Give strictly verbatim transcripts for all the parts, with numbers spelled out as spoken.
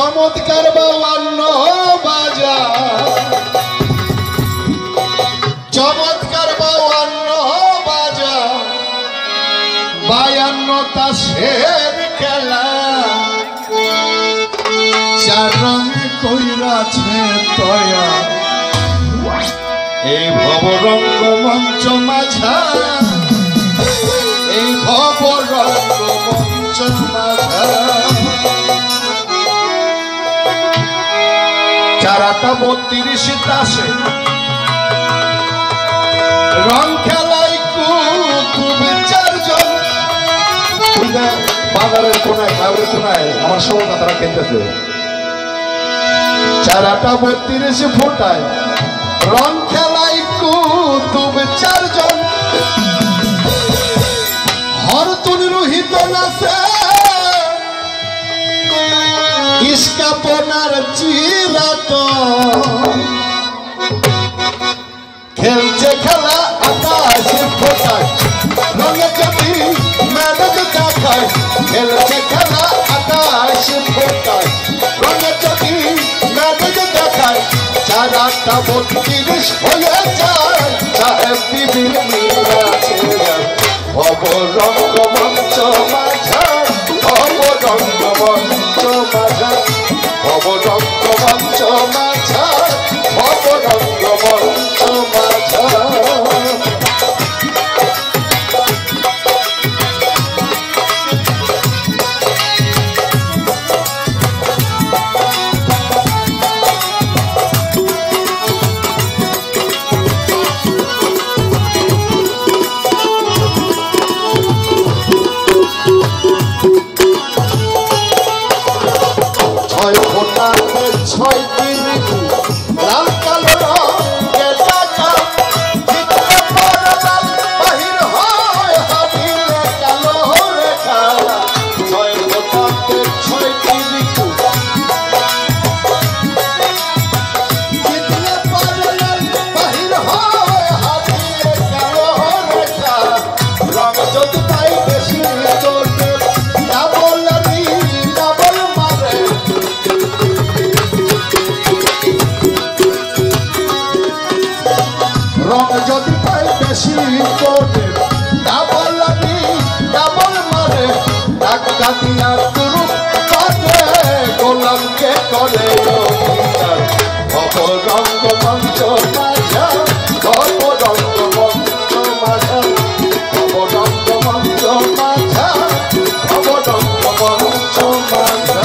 চমৎকার বাউন্ন বাজা চমৎকার বাউন্ন বাজা বায়ান্ন তাসের খেলা চার রঙে কইরাছে তয়া এই ভবরঙ্গ মঞ্চ মাঝা এই ভবরঙ্গ মঞ্চ মাঝা চারাটা বত্রিশ তাসে রং খেলাই কুতুবে চারজন বাজারের কোনায় খাবারের কোনায় আমার সব কথাটা খেলতেছে চারাটা বত্রিশ ফোটায় রং খেলাই কুতুবে চারজন হরতুন রোহিত নাচে ইস্কাপনার চিরাত খেলছে খেলা আকাশে ফোটায় রঙে যদি মেরজ দেখায় খেলছে খেলা আকাশে ফোটায় রঙে যদি মেরজ দেখায় চারাটা বত্রিশ হয়ে যায় সাহেব বিবির মিলাছে ভব রঙ্গ মঞ্চ মাঝা ভব রঙ্গ মঞ্চ মাঝা ভব রঙ্গ মঞ্চ মাঝা ভব রঙ্গ মঞ্চ মাঝা ছয় দিন লাল কালো রঙের টাকা ভিতরে পরবাল বাহির হয় হাবিলে কালো রেখা ছয় গোটাতে ছয় দিন ভিতরে পরবাল বাহির হয় হাবিলে কালো রেখা রং যদি তাই বেশি চলবে ডাবল রি ডাবল মারে রং যদি পাই বেশি করে ডাবল লাগি ডাবল মারে ডাক ডাকিয়া তুরু কাটে গোলামকে করে ভব রঙ্গ মঞ্চ মাঝা ভব রঙ্গ মঞ্চ মাঝা ভব রঙ্গ মঞ্চ মাঝা ভব রঙ্গ মঞ্চ মাঝা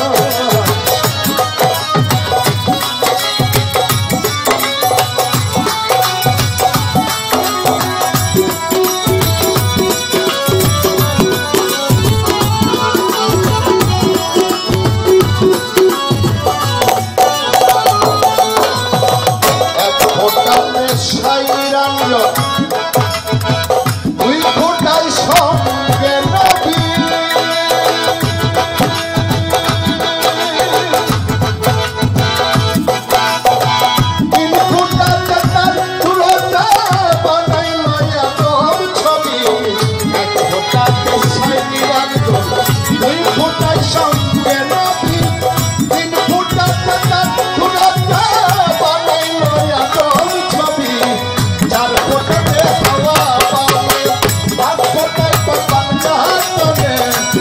দুই ফোটাই সঙ্গে নবী তিন ফোটাতে তার তুলনা বানাই লয়া তোর ছবি এক ফোটাতে সাইরাঞ্জ দুই ফোটাই সঙ্গে নবী তিন ফোটাতে তার তুলনা বানাই লয়া তোর ছবি চার ফোটাতে হাওয়া পাবে পাঁচ ফোটায় পান জাহান্নামে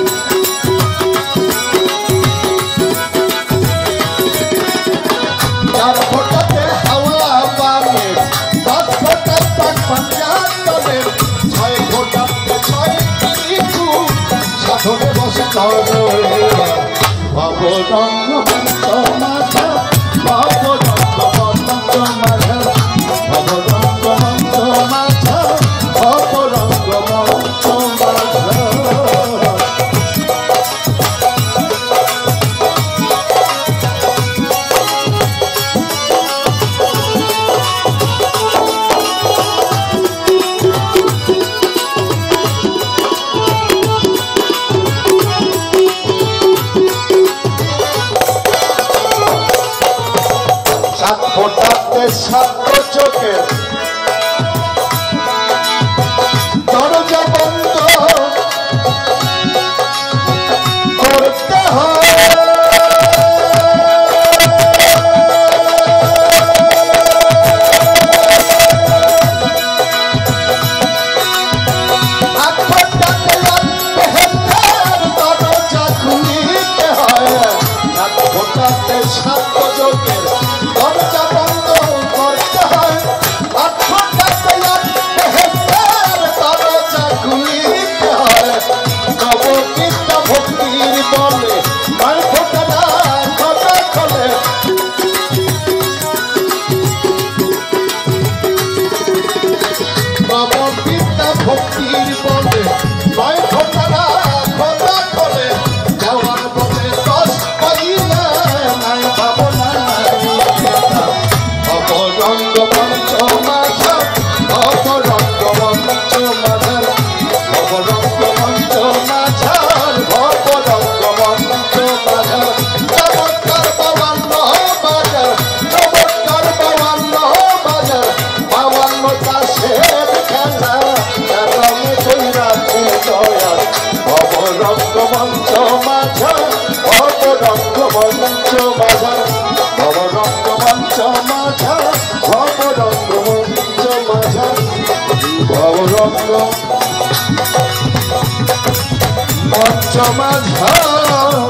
চার ফোটাতে হাওয়া পাবে পাঁচ ফোটায় পান জাহান্নামে ছয় ফোটাতে ছয় কিছু সাধনে বসে ধরে ভব রঙ্গ মঞ্চ মাঝা ভব রঙ্গ মঞ্চ মাঝা ভব রঙ্গ মঞ্চ মাঝা ভব রঙ্গ মঞ্চ মাঝা সাত ফোটাতে সাত চোখে দরজা বন্ধ করতে হয় নববিদ্যা ভক্তির বলে নয় ঘটনা ঘটা করে দেওয়ার বলে দশ পাইলে নাই ভাবনা অপরঙ্গ মঞ্চ মাঝা অপরঙ্গ মঞ্চ মাঝার অপরঙ্গ মঞ্চ মাঝার অপরঙ্গ মঞ্চ মাঝার চমৎকার বাবান্ন বাজার চমৎকার বাবান্ন বাজার বাবান্ন চাষের খেলা রং কইরাছে দয়াল অপরঙ্গ মঞ্চ মাঝার অপরঙ্গ মঞ্চ মাঝার অপরঙ্গ মঞ্চ মাঝার অপরঙ্গ মঞ্চ মাঝার অপরঙ্গ মঞ্চ মাঝার